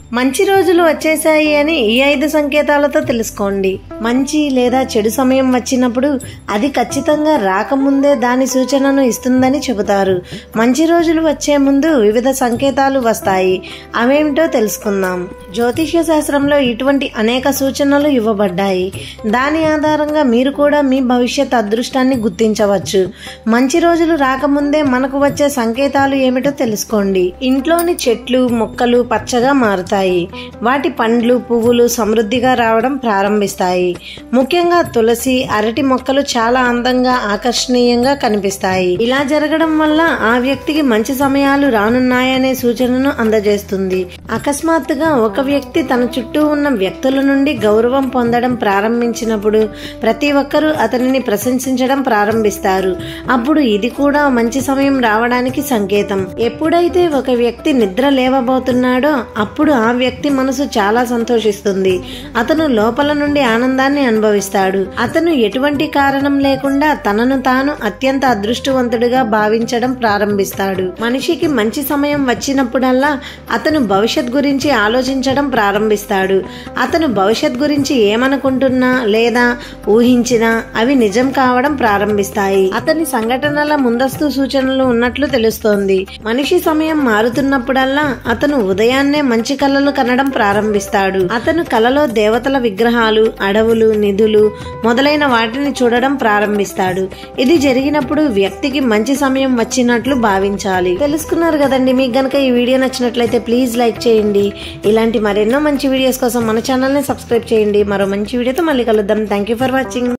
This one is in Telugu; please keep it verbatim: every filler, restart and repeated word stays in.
మంచి రోజులు వచ్చేసాయి అని ఈ ఐదు సంకేతాలతో తెలుసుకోండి. మంచి లేదా చెడు సమయం వచ్చినప్పుడు అది ఖచ్చితంగా రాకముందే దాని సూచనను ఇస్తుందని చెబుతారు. మంచి రోజులు వచ్చే ముందు వివిధ సంకేతాలు వస్తాయి. అవేమిటో తెలుసుకుందాం. జ్యోతిష్య శాస్త్రంలో ఇటువంటి అనేక సూచనలు ఇవ్వబడ్డాయి. దాని ఆధారంగా మీరు కూడా మీ భవిష్యత్ అదృష్టాన్ని గుర్తించవచ్చు. మంచి రోజులు రాకముందే మనకు వచ్చే సంకేతాలు ఏమిటో తెలుసుకోండి. ఇంట్లోని చెట్లు మొక్కలు పచ్చగా మారుతాయి. వాటి పండ్లు పువ్వులు సమృద్ధిగా రావడం ప్రారంభిస్తాయి. ముఖ్యంగా తులసి అరటి మొక్కలు చాలా అందంగా ఆకర్షణీయంగా కనిపిస్తాయి. ఇలా జరగడం వల్ల ఆ వ్యక్తికి మంచి సమయాలు రానున్నాయనే సూచనను అందజేస్తుంది. అకస్మాత్తుగా ఒక వ్యక్తి తన చుట్టూ ఉన్న వ్యక్తుల నుండి గౌరవం పొందడం ప్రారంభించినప్పుడు ప్రతి ఒక్కరూ అతనిని ప్రశంసించడం ప్రారంభిస్తారు. అప్పుడు ఇది కూడా మంచి సమయం రావడానికి సంకేతం. ఎప్పుడైతే ఒక వ్యక్తి నిద్ర లేవబోతున్నాడో అప్పుడు ఆ వ్యక్తి మనసు చాలా సంతోషిస్తుంది. అతను లోపల నుండి ఆనందాన్ని అనుభవిస్తాడు. అతను ఎటువంటి కారణం లేకుండా తనను తాను అత్యంత అదృష్టవంతుడిగా భావించడం ప్రారంభిస్తాడు. మనిషికి మంచి సమయం వచ్చినప్పుడల్లా అతను భవిష్యత్ గురించి ఆలోచించడం ప్రారంభిస్తాడు. అతను భవిష్యత్ గురించి ఏమనుకుంటున్నా లేదా ఊహించినా అవి నిజం కావడం ప్రారంభిస్తాయి. అతని సంఘటనల ముందస్తు సూచనలు ఉన్నట్లు తెలుస్తోంది. మనిషి సమయం మారుతున్నప్పుడల్లా అతను ఉదయాన్నే మంచి కలలు కనడం ప్రారంభిస్తాడు. అతను కలలో దేవతల విగ్రహాలు అడవులు నిధులు మొదలైన వాటిని చూడడం ప్రారంభిస్తాడు. ఇది జరిగినప్పుడు వ్యక్తికి మంచి సమయం వచ్చినట్లు భావించాలి. తెలుసుకున్నారు కదండి. మీకు గనక ఈ వీడియో నచ్చినట్లయితే ప్లీజ్ లైక్ చేయండి. ఇలాంటి మరెన్నో మంచి వీడియోస్ కోసం మన ఛానల్ ని సబ్స్క్రైబ్ చేయండి. మరో మంచి వీడియోతో మళ్ళీ కలుద్దాం. Thank you for watching.